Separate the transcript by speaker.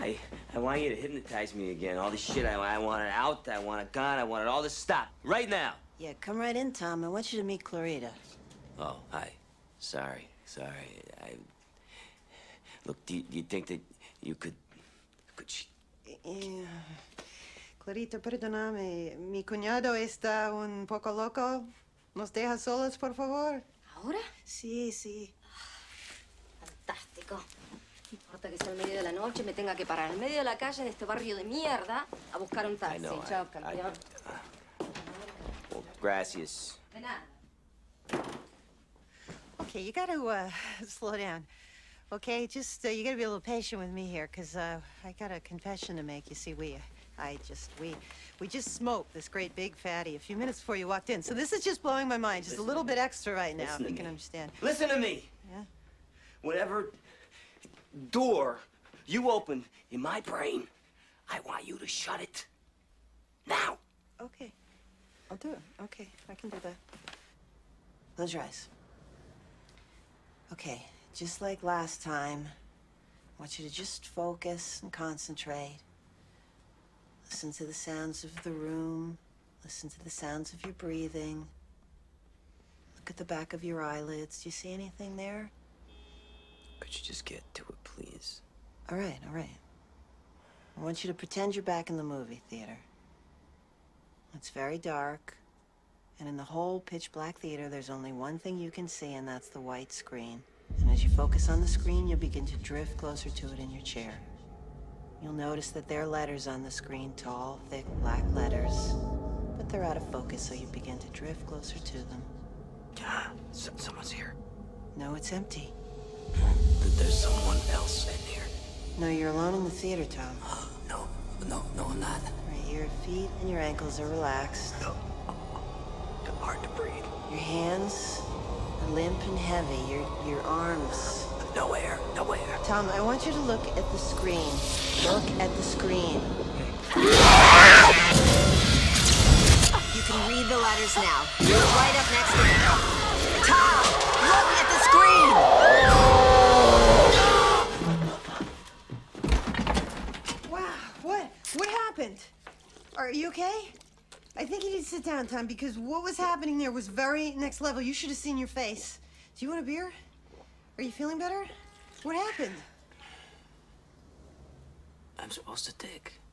Speaker 1: I want you to hypnotize me again. All this shit, I want it out, I want it gone, I want it all to stop. Right now.
Speaker 2: Yeah, come right in, Tom. I want you to meet Clarita.
Speaker 1: Oh, hi. Sorry. Look, do you think that you could
Speaker 3: Clarita, perdóname. Mi cuñado está un poco loco. ¿Nos deja solos, por favor?
Speaker 4: ¿Ahora?
Speaker 3: Sí, sí.
Speaker 4: Fantástico. No importa que sea el medio de la noche, me tenga que parar en medio de la calle de este barrio de mierda a buscar un taxi. Chao, campeón.
Speaker 1: Well, gracias.
Speaker 4: De nada.
Speaker 3: Okay, you gotta slow down. Okay, just you gotta be a little patient with me here, cause I got a confession to make. You see, we just smoked this great big fatty a few minutes before you walked in, so this is just blowing my mind, just a little bit extra right now, if you can understand.
Speaker 1: Listen to me.
Speaker 3: Yeah.
Speaker 1: Whatever door you open in my brain, I want you to shut it now.
Speaker 3: Okay, I'll do it. Okay, I can do that.
Speaker 2: Close your eyes. Okay, just like last time, I want you to just focus and concentrate. Listen to the sounds of the room. Listen to the sounds of your breathing. Look at the back of your eyelids. Do you see anything there?
Speaker 1: Could you just get to it, please?
Speaker 2: All right, all right. I want you to pretend you're back in the movie theater. It's very dark, and in the whole pitch-black theater, there's only one thing you can see, and that's the white screen. And as you focus on the screen, you'll begin to drift closer to it in your chair. You'll notice that there are letters on the screen, tall, thick, black letters. But they're out of focus, so you begin to drift closer to them.
Speaker 1: Someone's here.
Speaker 2: No, it's empty.
Speaker 1: There's someone else in here.
Speaker 2: No, you're alone in the theater, Tom.
Speaker 1: No, I'm not.
Speaker 2: Right, your feet and your ankles are relaxed.
Speaker 1: No. Hard to breathe.
Speaker 2: Your hands are limp and heavy. Your arms.
Speaker 1: No air.
Speaker 2: Tom, I want you to look at the screen. Look at the screen. You can read the letters now. You're right up next to me. Tom, look at the screen!
Speaker 3: Wow, what happened? Are you okay? I think you need to sit down, Tom, because what was happening there was very next level. You should have seen your face. Do you want a beer? Are you feeling better? What happened?
Speaker 1: I'm supposed to take.